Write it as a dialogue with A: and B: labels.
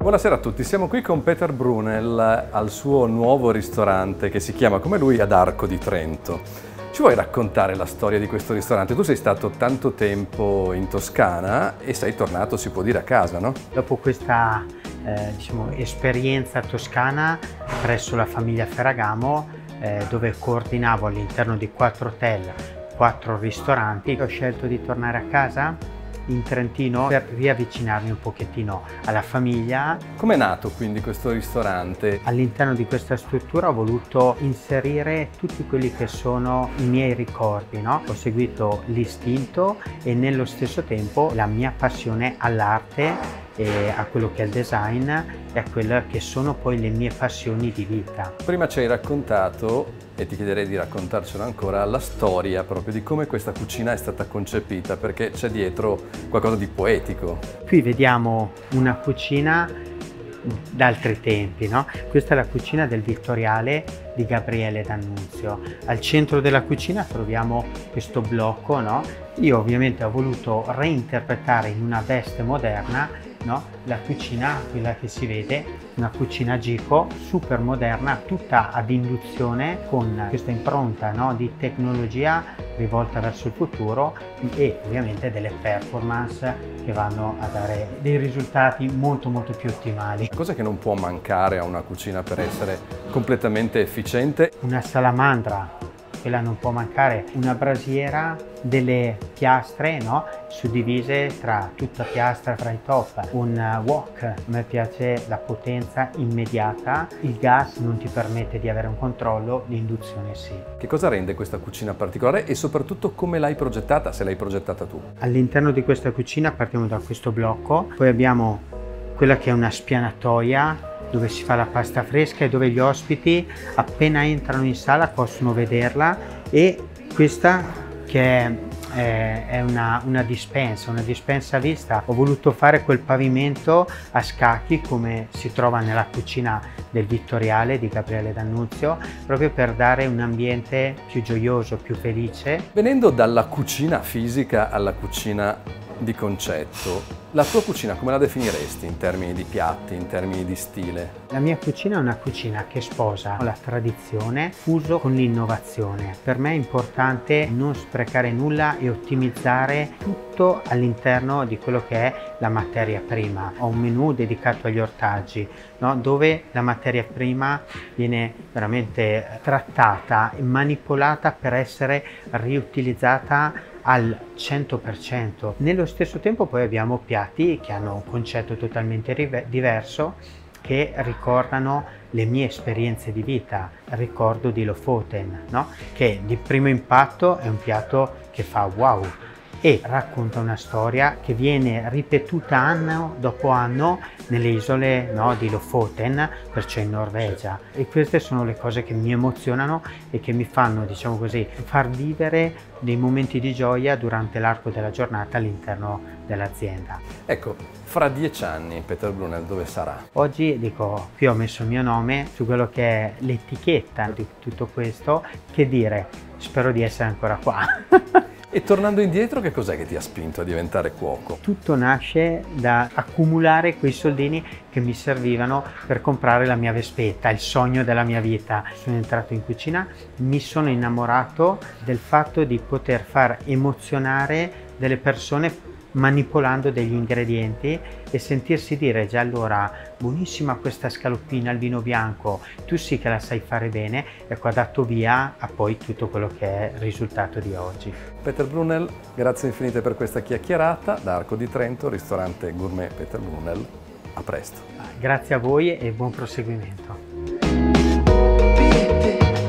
A: Buonasera a tutti, siamo qui con Peter Brunel al suo nuovo ristorante che si chiama come lui ad Arco di Trento. Ci vuoi raccontare la storia di questo ristorante? Tu sei stato tanto tempo in Toscana e sei tornato, si può dire, a casa, no?
B: Dopo questa esperienza toscana presso la famiglia Ferragamo, dove coordinavo all'interno di 4 hotel, 4 ristoranti, ho scelto di tornare a casa in Trentino per riavvicinarmi un pochettino alla famiglia.
A: Com'è nato quindi questo ristorante?
B: All'interno di questa struttura ho voluto inserire tutti quelli che sono i miei ricordi, no? Ho seguito l'istinto e nello stesso tempo la mia passione all'arte e a quello che è il design e a quelle che sono poi le mie passioni di vita.
A: Prima ci hai raccontato, e ti chiederei di raccontarcelo ancora, la storia proprio di come questa cucina è stata concepita, perché c'è dietro qualcosa di poetico.
B: Qui vediamo una cucina d'altri tempi, no? Questa è la cucina del Vittoriale di Gabriele D'Annunzio. Al centro della cucina troviamo questo blocco, no? Io ovviamente ho voluto reinterpretare in una veste moderna, no? La cucina, quella che si vede, una cucina Gico super moderna, tutta ad induzione, con questa impronta, no? Di tecnologia rivolta verso il futuro e ovviamente delle performance che vanno a dare dei risultati molto più ottimali.
A: Cosa che non può mancare a una cucina per essere completamente efficiente?
B: Una salamandra, quella non può mancare, una brasiera, delle piastre, no? Suddivise tra tutta piastra, fra i top, un wok, a me piace la potenza immediata, il gas non ti permette di avere un controllo, l'induzione sì.
A: Che cosa rende questa cucina particolare e soprattutto come l'hai progettata, se l'hai progettata tu?
B: All'interno di questa cucina partiamo da questo blocco, poi abbiamo quella che è una spianatoia dove si fa la pasta fresca e dove gli ospiti appena entrano in sala possono vederla, e questa che è una dispensa a vista. Ho voluto fare quel pavimento a scacchi come si trova nella cucina del Vittoriale di Gabriele D'Annunzio, proprio per dare un ambiente più gioioso, più felice.
A: Venendo dalla cucina fisica alla cucina di concetto, la tua cucina come la definiresti in termini di piatti, in termini di stile?
B: La mia cucina è una cucina che sposa la tradizione fuso con l'innovazione. Per me è importante non sprecare nulla e ottimizzare tutto all'interno di quello che è la materia prima. Ho un menù dedicato agli ortaggi, no? Dove la materia prima viene veramente trattata e manipolata per essere riutilizzata al 100%. Nello stesso tempo poi abbiamo piatti che hanno un concetto totalmente diverso, che ricordano le mie esperienze di vita. Ricordo di Lofoten, no? Che di primo impatto è un piatto che fa wow e racconta una storia che viene ripetuta anno dopo anno nelle isole, no, di Lofoten, perciò in Norvegia. E queste sono le cose che mi emozionano e che mi fanno, diciamo così, far vivere dei momenti di gioia durante l'arco della giornata all'interno dell'azienda.
A: Ecco, fra 10 anni Peter Brunel dove sarà?
B: Oggi dico, qui ho messo il mio nome su quello che è l'etichetta di tutto questo, che dire, spero di essere ancora qua.
A: E tornando indietro, che cos'è che ti ha spinto a diventare cuoco?
B: Tutto nasce da accumulare quei soldini che mi servivano per comprare la mia Vespetta, il sogno della mia vita. Sono entrato in cucina, mi sono innamorato del fatto di poter far emozionare delle persone manipolando degli ingredienti e sentirsi dire già allora: buonissima questa scaloppina al vino bianco, tu sì che la sai fare bene. Ecco, ha dato via a poi tutto quello che è il risultato di oggi.
A: Peter Brunel, grazie infinite per questa chiacchierata da Arco di Trento, ristorante gourmet Peter Brunel. A presto.
B: Grazie a voi e buon proseguimento.